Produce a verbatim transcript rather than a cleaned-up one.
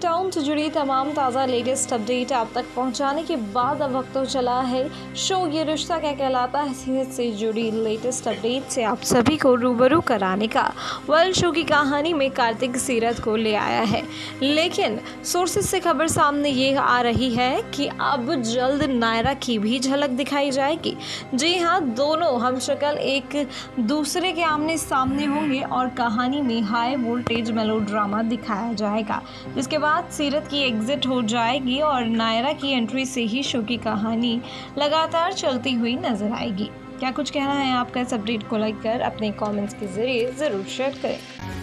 Town से जुड़ी तमाम ताज़ा लेटेस्ट अपडेट आप तक पहुंचाने के बाद अब वक्त तो चला है शो ये रिश्ता क्या कहलाता है सीरीज से जुड़ी लेटेस्ट अपडेट से आप सभी को रूबरू कराने का। वर्ल्ड शो की कहानी में कार्तिक सीरत को ले आया है, लेकिन सोर्सेज से खबर सामने ये आ रही है कि अब जल्द नायरा की भी झलक दिखाई जाएगी। जी हाँ, दोनों हमशक्ल एक दूसरे के आमने सामने होंगे और कहानी में हाई वोल्टेज मेलोड्रामा दिखाया जाएगा, जिसके बाद सीरत की एग्जिट हो जाएगी और नायरा की एंट्री से ही शो की कहानी लगातार चलती हुई नजर आएगी। क्या कुछ कहना है आपका इस अपडेट को लेकर? अपने कमेंट्स के जरिए ज़रूर शेयर करें।